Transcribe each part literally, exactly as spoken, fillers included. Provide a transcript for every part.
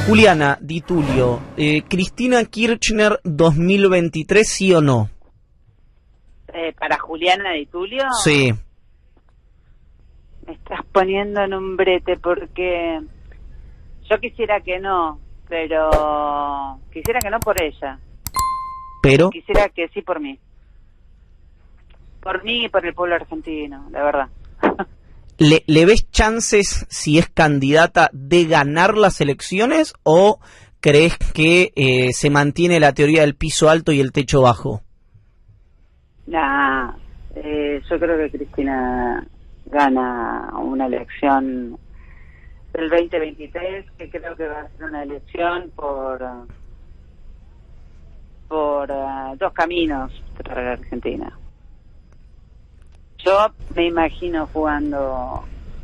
Juliana Di Tulio, eh, Cristina Kirchner dos mil veintitrés, ¿sí o no? Eh, ¿Para Juliana Di Tulio? Sí. Me estás poniendo en un brete porque yo quisiera que no, pero quisiera que no por ella. Pero Quisiera que sí por mí. Por mí y por el pueblo argentino, la verdad. ¿le, le ves chances, si es candidata, de ganar las elecciones o crees que eh, se mantiene la teoría del piso alto y el techo bajo? Nah, eh, yo creo que Cristina gana una elección del veinte veintitrés, que creo que va a ser una elección por por uh, dos caminos para la Argentina. Yo me imagino jugando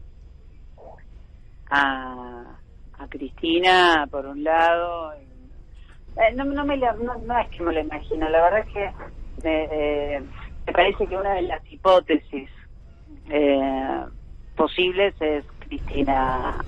a, a Cristina por un lado. Eh, no, no, me la, no, no es que me lo imagino, la verdad es que eh, eh, me parece que una de las hipótesis eh, posibles es Cristina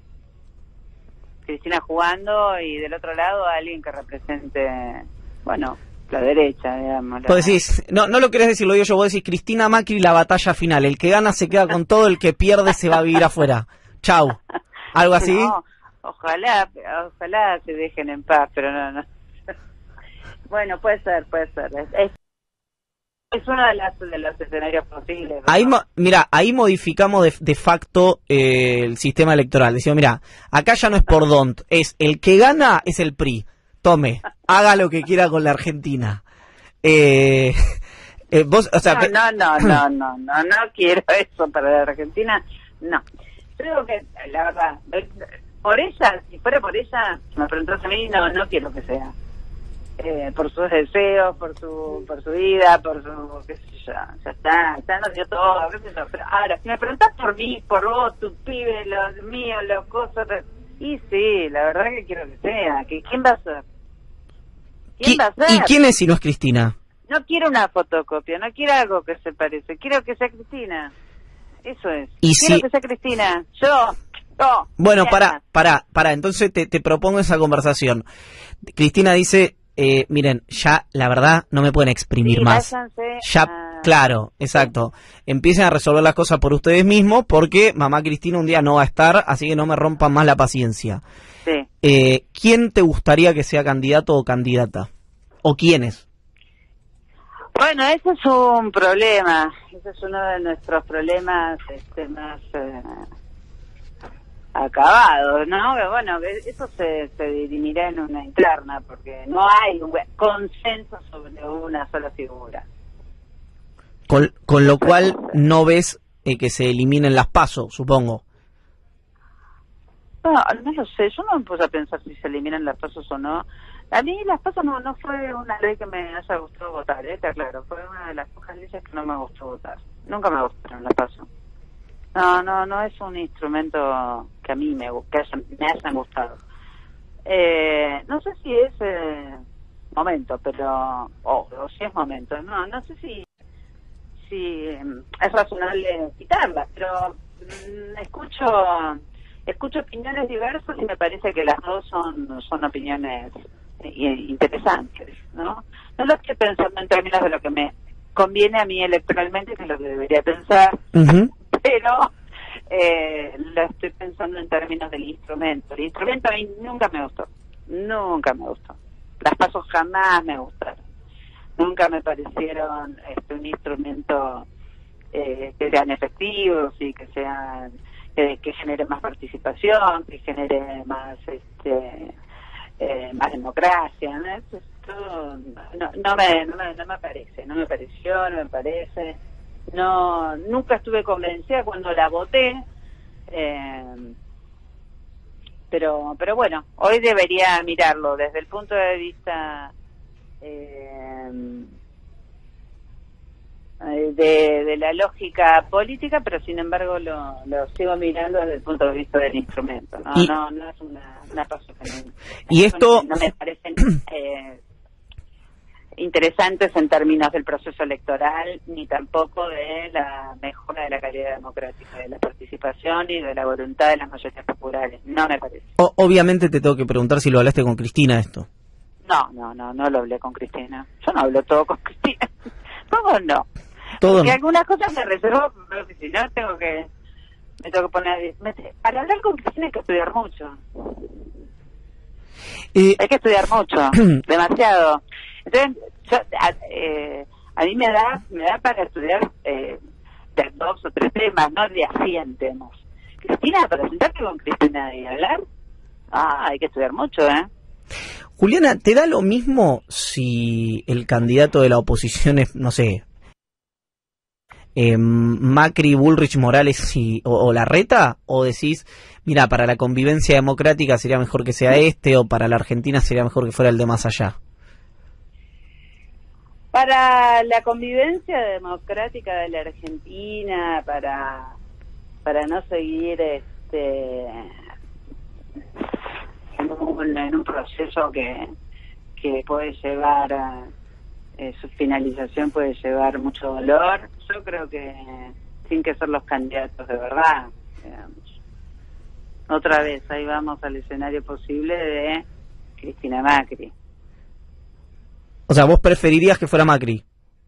Cristina jugando y del otro lado alguien que represente, bueno, la derecha, digamos. Vos decís, no, no lo querés decir, lo digo yo, vos decís Cristina Macri, la batalla final, el que gana se queda con todo, el que pierde se va a vivir afuera. Chau. ¿Algo así? No, ojalá, ojalá se dejen en paz, pero no, no. Bueno, puede ser, puede ser. Es, es uno de, las, de los escenarios posibles, ¿no? Ahí, mira, ahí modificamos de, de facto eh, el sistema electoral. Decimos, mira, acá ya no es por Dont, es el que gana es el P R I. Tome, haga lo que quiera con la Argentina. Eh, eh, vos, o sea, no, no, no, no, no, no, no quiero eso para la Argentina, no. Creo que, la verdad, por ella, si fuera por ella, me preguntás a mí, no, no quiero que sea. Eh, por sus deseos, por su por su vida, por su, qué sé yo, ya está, ya nos dio todo, qué sé yo. Pero ahora, si me preguntás por mí, por vos, tu pibe, los míos, los cosas, y sí, la verdad que quiero que sea, que ¿quién va a ser? ¿Quién va a ser? ¿Y quién es si no es Cristina? No quiero una fotocopia, no quiero algo que se parece, quiero que sea Cristina. Eso es. ¿Y quiero si... que sea Cristina. Yo, yo. Bueno, para, para, para, entonces te, te propongo esa conversación. Cristina dice, eh, miren, ya la verdad no me pueden exprimir sí, más. váyanse Ya, a... claro, exacto. Empiecen a resolver las cosas por ustedes mismos porque mamá Cristina un día no va a estar, así que no me rompan más la paciencia. Sí. Eh, ¿Quién te gustaría que sea candidato o candidata? ¿O quiénes? Bueno, ese es un problema, ese es uno de nuestros problemas este, más eh, acabados, ¿no? Que bueno, que eso se, se dirimirá en una interna, porque no hay un consenso sobre una sola figura. Con, con lo cual no ves eh, que se eliminen las PASO, supongo. No, no lo sé, yo no me puse a pensar si se eliminan las pasos o no. A mí las pasos no, no fue una ley que me haya gustado votar, ¿eh? Está claro, fue una de las pocas leyes que no me gustó votar. Nunca me gustaron las pasos. No, no, no es un instrumento que a mí me, que haya, me hayan gustado. Eh, no sé si es eh, momento, pero... Oh, o si es momento, no, no sé si, si es razonable quitarlas, pero mmm, escucho... Escucho opiniones diversas y me parece que las dos son son opiniones interesantes, ¿no? No lo estoy pensando en términos de lo que me conviene a mí electoralmente, que es lo que debería pensar, uh-huh. pero eh, lo estoy pensando en términos del instrumento. El instrumento a mí nunca me gustó, nunca me gustó. Las pasos jamás me gustaron. Nunca me parecieron este, un instrumento eh, que sean efectivos y que sean... que genere más participación, que genere más este eh, más democracia, ¿no? Esto no, no, me, no, me, no me parece, no me pareció, no me parece, no nunca estuve convencida cuando la voté, eh, pero pero bueno, hoy debería mirarlo desde el punto de vista eh, De, de la lógica política, pero sin embargo lo, lo sigo mirando desde el punto de vista del instrumento. No, y, no, no es una, una paso que no, y esto no me parecen eh, interesantes en términos del proceso electoral, ni tampoco de la mejora de la calidad democrática, de la participación y de la voluntad de las mayorías populares. No me parece. O, obviamente te tengo que preguntar si lo hablaste con Cristina esto. No, no, no, no lo hablé con Cristina. Yo no hablo todo con Cristina. ¿Cómo no? Todo Porque no. algunas cosas me reservo, pero si no tengo que... Me tengo que poner... Me, para hablar con Cristina hay que estudiar mucho. Eh, Hay que estudiar mucho, demasiado. Entonces, yo, a, eh, a mí me da me da para estudiar eh, de dos o tres temas, no de a cien temas. Cristina, para sentarte con Cristina y hablar, ah, hay que estudiar mucho, ¿eh? Juliana, ¿te da lo mismo si el candidato de la oposición es, no sé, eh, Macri, Bullrich, Morales y, o, o Larreta? ¿O decís, mira, para la convivencia democrática sería mejor que sea este, o para la Argentina sería mejor que fuera el de más allá? Para la convivencia democrática de la Argentina, para para no seguir este en un, en un proceso que que puede llevar a eh, su finalización puede llevar mucho dolor. Yo creo que sin que ser los candidatos de verdad, digamos. Otra vez ahí vamos al escenario posible de Cristina Macri. O sea, ¿vos preferirías que fuera Macri?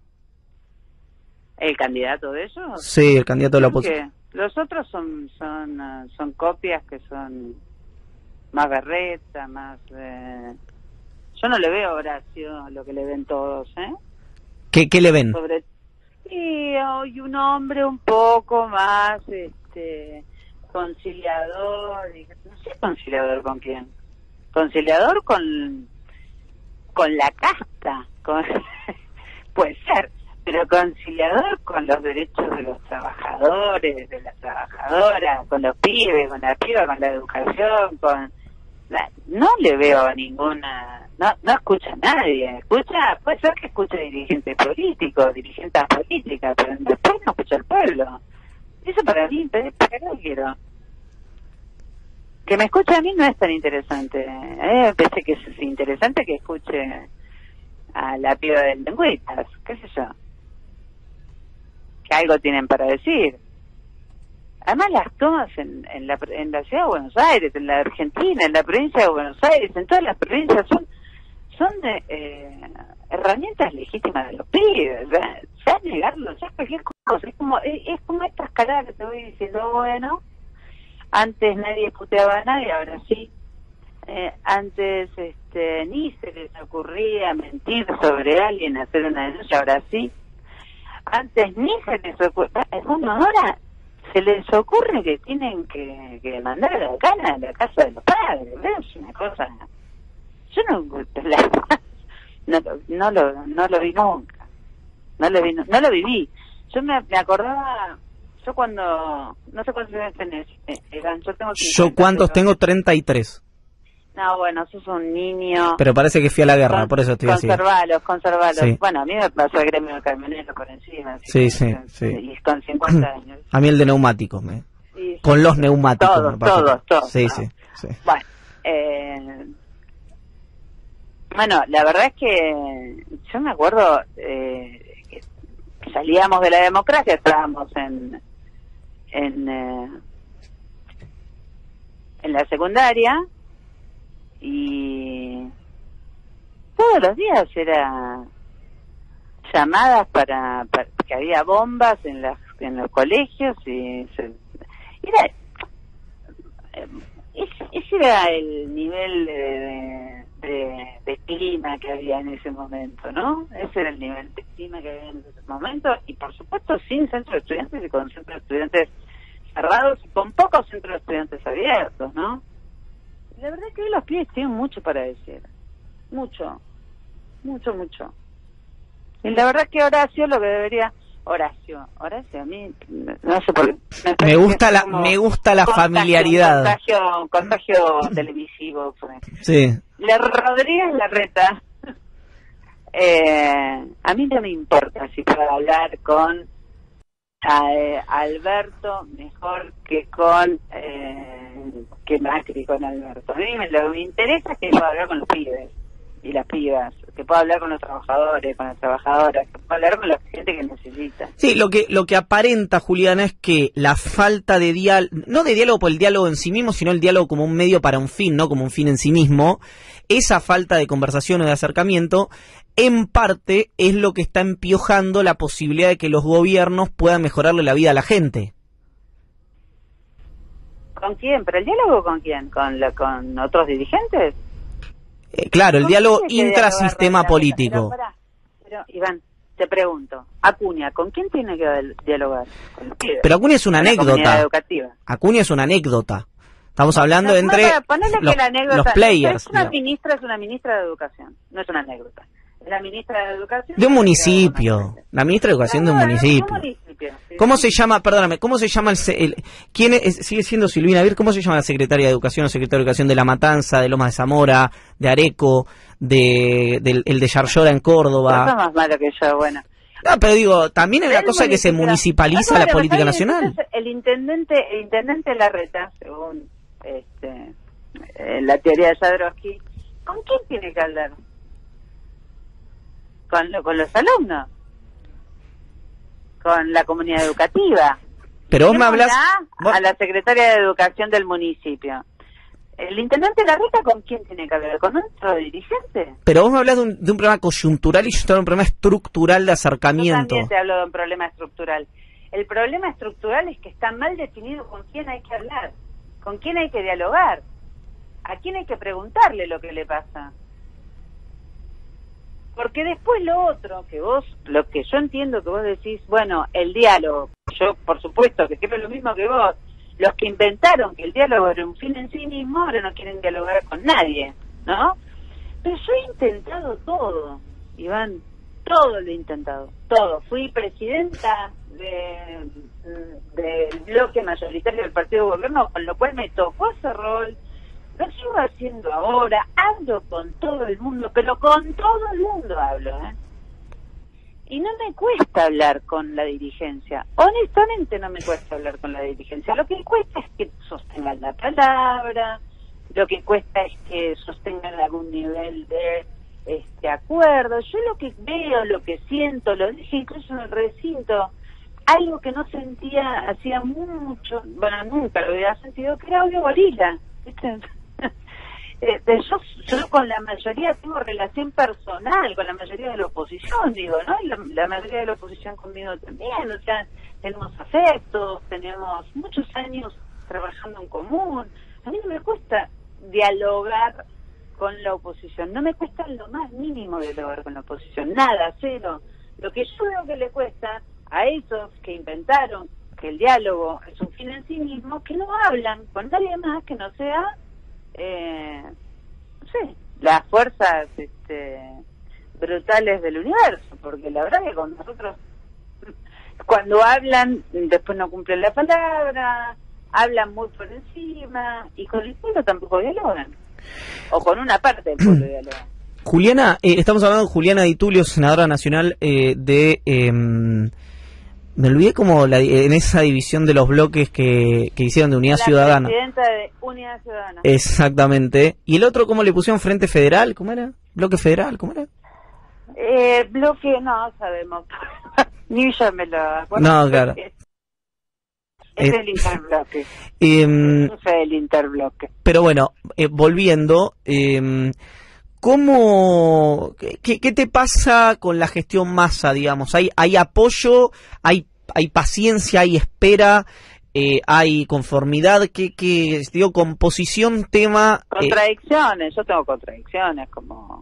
¿El candidato de ellos? Sí, el candidato de la oposición. Los otros son son uh, son copias que son más berreta, más... Eh... Yo no le veo a Horacio lo que le ven todos, ¿eh? ¿Qué, qué le ven? Sobre... Y hoy un hombre un poco más este conciliador. Y... No sé conciliador con quién. Conciliador con... con la casta, con puede ser, pero conciliador con los derechos de los trabajadores, de las trabajadoras, con los pibes, con la piba, con la educación, con la... no le veo ninguna, no no escucha a nadie, escucha, puede ser que escuche dirigentes políticos, dirigentes políticas, pero después no escucha al pueblo. Eso para mí, ¿para qué lo quiero? Que me escuche a mí no es tan interesante. A mí me parece que es interesante que escuche a la piba del Lengüitas, qué sé yo. Que algo tienen para decir. Además las tomas en, en, la, en la ciudad de Buenos Aires, en la Argentina, en la provincia de Buenos Aires, en todas las provincias son son de, eh, herramientas legítimas de los pibes. Ya, ya negarlo, ya cualquier cosa. Es como, es, es como esta escalada que te voy diciendo, bueno... Antes nadie puteaba a nadie, ahora sí. Eh, antes este, ni se les ocurría mentir sobre alguien, hacer una denuncia, ahora sí. Antes ni se les ocurría, bueno, ahora se les ocurre que tienen que, que mandar a la cana a la casa de los padres. Es una cosa... Yo no, la, no, no, lo, no lo vi nunca. No lo, vi, no, no lo viví. Yo me, me acordaba... Yo cuando... No sé cuántos años tenés, Egan, yo tengo cincuenta. ¿Yo cuántos pero... tengo? treinta y tres. No, bueno, sos un niño... Pero parece que fui a la guerra, Con, por eso estoy así. Conservalos, conservalos. Sí. Bueno, a mí me pasó el gremio de camioneros por encima. Sí, sí, que, sí. Y con cincuenta años. A mí el de neumáticos, me... Sí, con sí, los neumáticos. Todos, me pasó. todos, todos. Sí, ¿no? sí, sí. Bueno, eh... Bueno, la verdad es que yo me acuerdo eh, que salíamos de la democracia, estábamos en... en eh, en la secundaria y todos los días era llamadas para, para que había bombas en las en los colegios y se, era ese, ese era el nivel de, de, de clima que había en ese momento, ¿no? Ese era el nivel de clima que había en ese momento y por supuesto sin centros de estudiantes y con centros de estudiantes cerrados y con pocos centros de estudiantes abiertos, ¿no? La verdad es que hoy los pibes tienen mucho para decir, mucho, mucho, mucho. Y la verdad es que Horacio lo que debería, Horacio, Horacio a mí, no sé por qué. Me, me gusta la, me gusta la contagio, familiaridad. Contagio, un contagio televisivo. Sí. La Rodríguez Larreta, eh, a mí no me importa si puedo hablar con a, eh, Alberto mejor que con eh, que Macri con Alberto. A mí me, lo que me interesa es que pueda hablar con los pibes y las pibas. que pueda hablar con los trabajadores, con las trabajadoras, que pueda hablar con la gente que necesita. Sí, lo que lo que aparenta, Juliana, es que la falta de diálogo, no de diálogo por el diálogo en sí mismo, sino el diálogo como un medio para un fin, no como un fin en sí mismo, esa falta de conversación o de acercamiento, en parte es lo que está empiojando la posibilidad de que los gobiernos puedan mejorarle la vida a la gente. ¿Con quién? ¿Pero el diálogo con quién? ¿Con, la, con otros dirigentes? Eh, claro, el diálogo intrasistema político. Pero, pará, pero, Iván, te pregunto, Acuña, ¿con quién tiene que dialogar? ¿Con pero Acuña es una anécdota. Educativa. Acuña es una anécdota. Estamos hablando no, entre no, los, que la anécdota, los players. Es una digamos. ministra, es una ministra de Educación, no es una anécdota. La ministra de Educación... De un municipio. La ministra de Educación no, de un municipio. Un municipio sí, ¿Cómo sí. se llama, perdóname, cómo se llama el... el ¿Quién es, sigue siendo Silvina Vir? ¿Cómo se llama la secretaria de Educación o secretaria de Educación de La Matanza, de Lomas de Zamora, de Areco, de, de el de Yarlora en Córdoba? Eso es más malo que yo, bueno. No, pero digo, también es una cosa que se municipaliza no, no, la política nacional. El intendente, el intendente Larreta, según este, eh, la teoría de Jodorowsky, ¿con quién tiene que hablar? Con, con los alumnos, con la comunidad educativa. Pero vos me hablas a, a la secretaria de Educación del municipio. ¿El intendente Larreta con quién tiene que hablar? ¿Con otro dirigente? Pero vos me hablas de un, de un problema coyuntural y yo estoy de un problema estructural de acercamiento. Yo también te hablo de un problema estructural. El problema estructural es que está mal definido con quién hay que hablar, con quién hay que dialogar, a quién hay que preguntarle lo que le pasa. Porque después lo otro, que vos, lo que yo entiendo que vos decís, bueno, el diálogo, yo por supuesto que creo lo mismo que vos, los que inventaron que el diálogo era un fin en sí mismo, ahora no quieren dialogar con nadie, ¿no? Pero yo he intentado todo, Iván, todo lo he intentado, todo. Fui presidenta de, del bloque mayoritario del partido de gobierno, con lo cual me tocó ese rol. Lo sigo haciendo ahora, hablo con todo el mundo, pero con todo el mundo hablo, ¿eh? Y no me cuesta hablar con la dirigencia, honestamente no me cuesta hablar con la dirigencia, lo que cuesta es que sostengan la palabra, lo que cuesta es que sostengan algún nivel de este acuerdo. Yo lo que veo, lo que siento, lo dije incluso en el recinto, algo que no sentía hacía mucho, bueno, nunca lo había sentido, que era audio gorila, ¿viste? Eh, yo, yo con la mayoría tengo relación personal, con la mayoría de la oposición, digo, ¿no? Y la, la mayoría de la oposición conmigo también, o sea, tenemos afectos, tenemos muchos años trabajando en común. A mí no me cuesta dialogar con la oposición, no me cuesta lo más mínimo dialogar con la oposición, nada, cero. Lo que yo veo que le cuesta a esos que inventaron que el diálogo es un fin en sí mismo, que no hablan con nadie más que no sea... Eh, no sé, las fuerzas este, brutales del universo, porque la verdad que con nosotros cuando hablan después no cumplen la palabra, hablan muy por encima y con el pueblo tampoco dialogan, o con una parte del pueblo dialogan. Juliana, eh, estamos hablando de Juliana Di Tulio, senadora nacional eh, de... Eh, Me olvidé como la, en esa división de los bloques que, que hicieron de Unidad la Ciudadana. La presidenta de Unidad Ciudadana. Exactamente. ¿Y el otro cómo le pusieron? ¿Frente Federal? ¿Cómo era? ¿Bloque Federal? ¿Cómo era? Eh, bloque, no sabemos. Ni yo me lo acuerdo. No, claro. Es, es eh, el interbloque. Eh, es el interbloque. Pero bueno, eh, volviendo... Eh, ¿Cómo, qué, qué te pasa con la gestión Massa, digamos? ¿Hay, hay apoyo, hay, hay paciencia, hay espera, eh, hay conformidad? ¿Qué, qué, digo, composición, tema? Contradicciones, eh... yo tengo contradicciones, como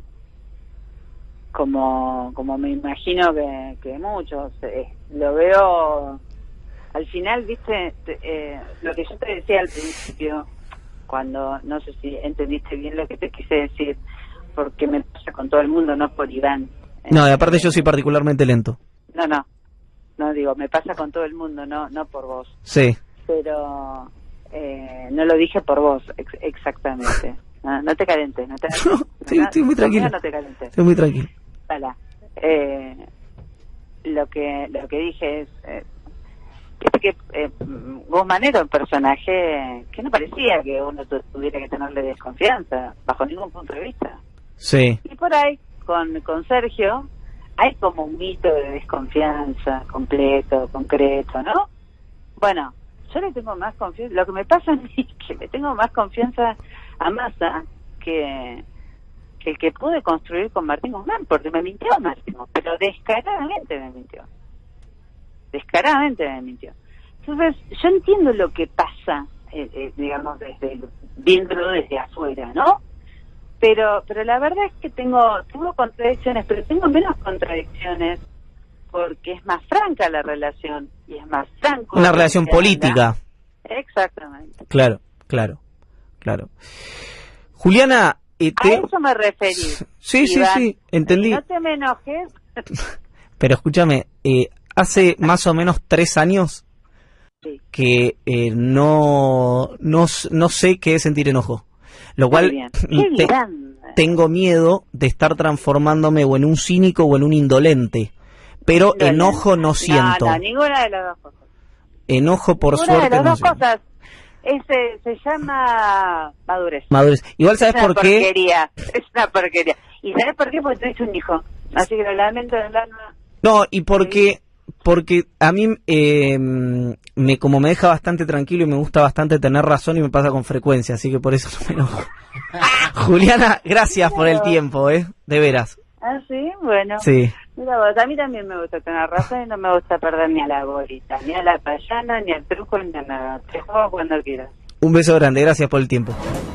como como me imagino que, que muchos. Eh, lo veo, al final, viste, eh, lo que yo te decía al principio, cuando, no sé si entendiste bien lo que te quise decir, porque me pasa con todo el mundo, no por Iván. No, y aparte yo soy particularmente lento. No, no, no digo, me pasa con todo el mundo, no no por vos. Sí. Pero eh, no lo dije por vos, ex exactamente. No, no te calentes, no te calentes. No, estoy, estoy muy tranquilo. No te calentes. Estoy muy tranquilo. Hola. Eh, lo que lo que dije es... Eh, es que eh, Guzmán era un personaje que no parecía que uno tuviera que tenerle desconfianza, bajo ningún punto de vista. Sí. Y por ahí, con, con Sergio, hay como un mito de desconfianza completo, concreto, ¿no? Bueno, yo le tengo más confianza, lo que me pasa a mí es que le tengo más confianza a Massa que, que el que pude construir con Martín Guzmán, porque me mintió Martín, pero descaradamente me mintió. Descaradamente me mintió. Entonces, yo entiendo lo que pasa, eh, eh, digamos, desde viéndolo desde afuera, ¿no? Pero pero la verdad es que tengo tengo contradicciones, pero tengo menos contradicciones porque es más franca la relación y es más franco. Una relación política. Exactamente. Claro, claro, claro. Juliana, eh, te... a eso me referí. Sí, Iván. sí, sí, entendí. Y no te me enojes. Pero escúchame, eh, hace más o menos tres años sí. que eh, no, no no sé qué es sentir enojo. Lo cual te, tengo miedo de estar transformándome o en un cínico o en un indolente. Pero indolente. Enojo no siento. No, no, ninguna de las dos cosas. Enojo por ninguna suerte de las no dos siento. cosas. Ese se llama madurez. Madurez. Igual sabes es por una qué. Porquería. Es una porquería. ¿Y sabes por qué? Porque tuviste un hijo. Así que lo lamento del alma. No, y porque porque a mí eh, me como me deja bastante tranquilo y me gusta bastante tener razón y me pasa con frecuencia, así que por eso no me enojo. Juliana, gracias por el tiempo, ¿eh? De veras. Ah, sí, bueno. Sí. Mira vos, a mí también me gusta tener razón y no me gusta perder ni a la bolita, ni a la payana, ni al truco, ni a nada. Te juego cuando quieras. Un beso grande, gracias por el tiempo.